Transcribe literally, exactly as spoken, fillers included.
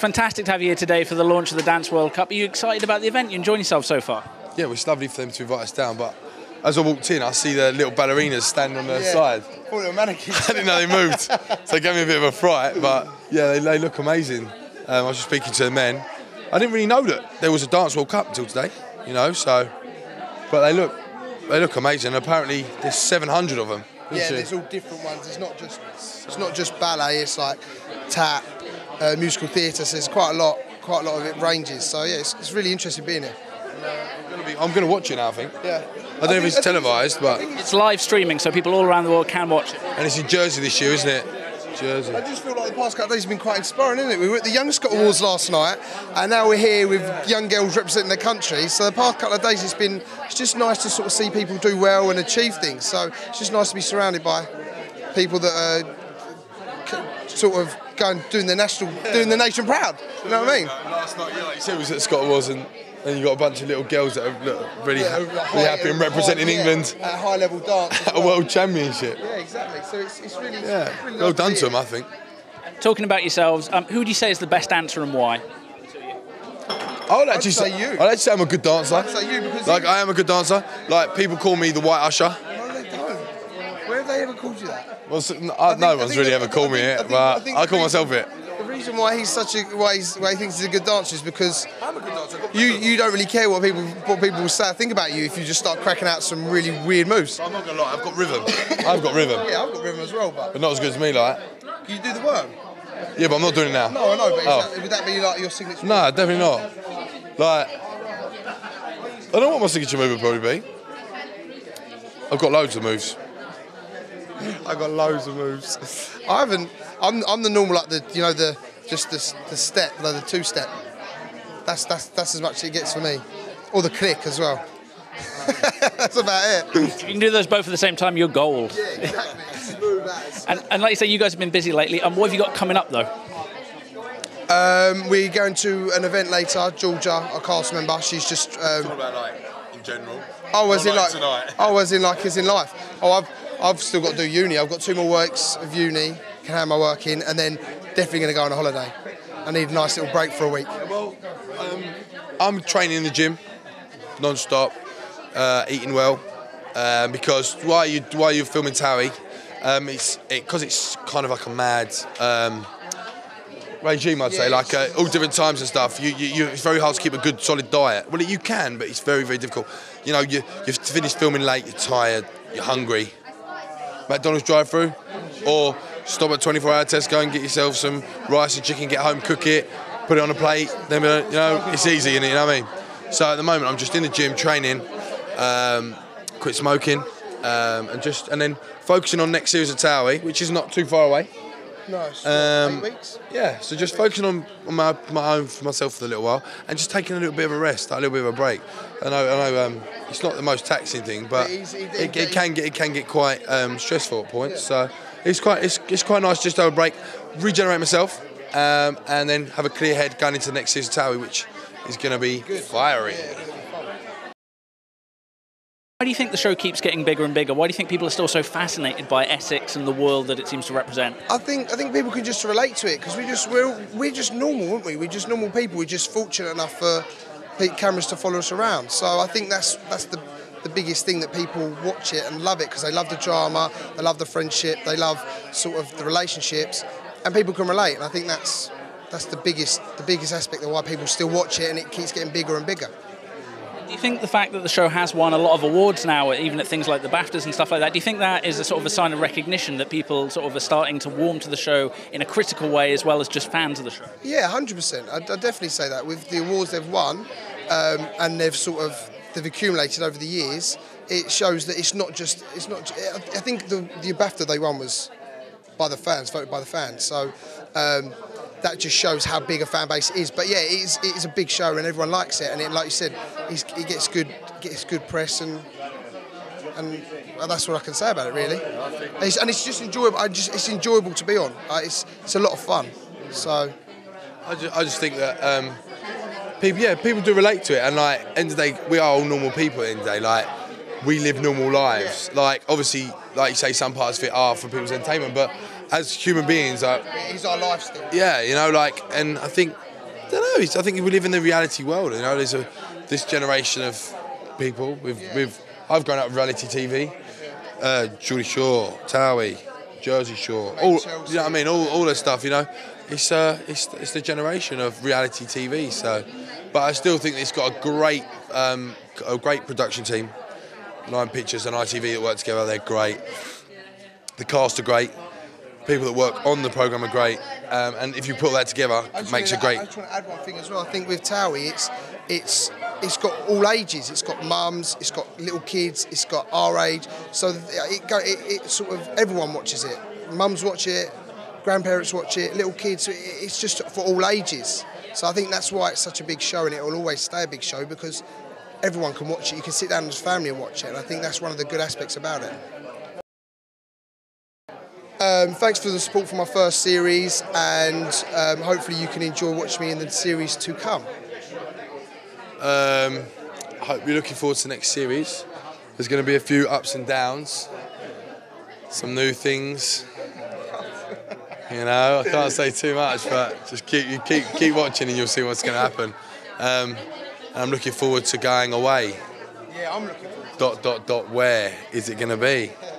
fantastic to have you here today for the launch of the Dance World Cup. Are you excited about the event? You enjoying yourself so far? Yeah, well, it's lovely for them to invite us down, but as I walked in, I see the little ballerinas standing on their yeah. side. All little mannequins. I didn't know they moved, so it gave me a bit of a fright, but yeah, they, they look amazing. Um, I was just speaking to the men. I didn't really know that there was a Dance World Cup until today, you know, so, but they look, they look amazing. Apparently, there's seven hundred of them. Yeah, there's all different ones. It's not just, it's not just ballet. It's like tap, uh, musical theatre. So there's quite a lot, quite a lot of it ranges. So yeah, it's, it's really interesting being here. I'm gonna, be, I'm gonna watch it now, I think. Yeah. I don't know if it's televised, but it's live streaming, so people all around the world can watch it. And it's in Jersey this year, isn't it? Jersey. I just feel like the past couple of days have been quite inspiring, isn't it? We were at the Young Scot Awards last night, and now we're here with young girls representing their country. So the past couple of days, it's been it's just nice to sort of see people do well and achieve things. So it's just nice to be surrounded by people that are sort of going doing the national, doing the nation proud. You know what I mean? Last night, yeah, like you said, was at Scot Awards, and then you got a bunch of little girls that are look, really, yeah, really high, happy and representing high, England yeah, at a high level dance at a world championship. Yeah, exactly. So it's, it's really, yeah, it's really well nice done to to them, I think. Talking about yourselves, um, who would you say is the best dancer and why? I would actually I'd say you. I'd actually say I'm a good dancer. I'd say you because like you... I am a good dancer. Like people call me the White Usher. No, they don't. Where have they ever called you that? Well, so, no, think, no one's really ever called me it, but I, think I call myself it. The reason why he's such a why, he's, why he thinks he's a good dancer is because I'm a good dancer. you you don't really care what people what people will say think about you if you just start cracking out some really weird moves. I'm not gonna lie, I've got rhythm. I've got rhythm. Yeah, I've got rhythm as well, but but not as good as me, like. Can you do the worm? Yeah, but I'm not doing it now. No, I know, but oh. is that, would that be like your signature? No, definitely not. Like, I don't know what my signature move would probably be. I've got loads of moves. I've got loads of moves. I haven't. I'm I'm the normal, like the you know the just the the step, like the two step. That's that's that's as much as it gets for me, or the click as well. That's about it. If you can do those both at the same time, you're gold. Yeah, exactly. Smooth as. And, and like you say, you guys have been busy lately. Um, what have you got coming up though? Um, we're going to an event later. Georgia, our cast member, she's just. Um, Talk about like in general. Oh, as in like. Tonight. Oh, as in like as in life. Oh, I've I've still got to do uni. I've got two more weeks of uni. Can have my work in, and then definitely going to go on a holiday. I need a nice little break for a week. Well, um, I'm training in the gym, non-stop, uh, eating well, um, because while you while you're filming TOWIE, um, it's because it, it's kind of like a mad um, regime, I'd yeah, say, like uh, all different times and stuff. You, you, you, it's very hard to keep a good solid diet. Well, you can, but it's very very difficult. You know, you you've finished filming late, you're tired, you're hungry. McDonald's drive-through, or stop at twenty-four hour Tesco and get yourself some rice and chicken, get home, cook it, put it on a plate, then, you know, it's easy, innit, you know what I mean? So at the moment, I'm just in the gym training, um, quit smoking, um, and just, and then focusing on next series of TOWIE, which is not too far away. Nice. Um, Eight weeks? Yeah, so just focusing on, on my, my own for myself for a little while, and just taking a little bit of a rest, a little bit of a break. I know, I know, um, it's not the most taxing thing, but it, it, it can get, it can get quite um, stressful at points. So it's quite, it's, it's quite nice just to have a break, regenerate myself, um, and then have a clear head going into the next season of TOWIE, which is going to be fiery. Why do you think the show keeps getting bigger and bigger? Why do you think people are still so fascinated by Essex and the world that it seems to represent? I think I think people can just relate to it because we just we're we're just normal, aren't we? We're just normal people. We're just fortunate enough for cameras to follow us around. So I think that's that's the the biggest thing that people watch it and love it because they love the drama, they love the friendship, they love sort of the relationships, and people can relate. And I think that's that's the biggest the biggest aspect of why people still watch it and it keeps getting bigger and bigger. Do you think the fact that the show has won a lot of awards now, even at things like the BAFTAs and stuff like that, do you think that is a sort of a sign of recognition that people sort of are starting to warm to the show in a critical way as well as just fans of the show? Yeah, one hundred percent. I'd, I'd definitely say that. With the awards they've won um, and they've sort of they've accumulated over the years, it shows that it's not just it's not. I think the the BAFTA they won was by the fans, voted by the fans. So. Um, That just shows how big a fan base it is. But yeah, it is, it is a big show and everyone likes it. And it, like you said, it's, it gets good, gets good press, and and well, that's what I can say about it really. And it's, and it's just enjoyable. I just it's enjoyable to be on. Uh, it's it's a lot of fun. So I just, I just think that um, people, yeah, people do relate to it. And like, end of the day, we are all normal people. At the end of the day, like we live normal lives. Yeah. Like obviously, like you say, some parts of it are for people's entertainment, but as human beings, like, it's our lifestyle. Yeah, you know, like, and I think it's, I think we live in the reality world. You know, there's a this generation of people. With yeah. with I've grown up with reality T V. Uh, Geordie Shore, TOWIE, Jersey Shore, all Chelsea. You know what I mean. All all that stuff. You know, it's uh it's it's the generation of reality T V. So, but I still think it's got a great um, a great production team. Nine Pictures and I T V that work together. They're great. The cast are great. People that work on the programme are great, um, and if you put that together, it makes a great. I just want to add one thing as well. I think with TOWIE, it's it's it's got all ages. It's got mums, it's got little kids, it's got our age. So it go it, it sort of everyone watches it. Mums watch it, grandparents watch it, little kids. It's just for all ages. So I think that's why it's such a big show, and it will always stay a big show because everyone can watch it. You can sit down as a family and watch it, and I think that's one of the good aspects about it. Um, thanks for the support for my first series, and um, hopefully you can enjoy watching me in the series to come. Um, I hope you're looking forward to the next series. There's going to be a few ups and downs, some new things. You know, I can't say too much, but just keep you keep keep watching, and you'll see what's going to happen. Um, and I'm looking forward to going away. Yeah, I'm looking forward. Dot dot dot. Where is it going to be?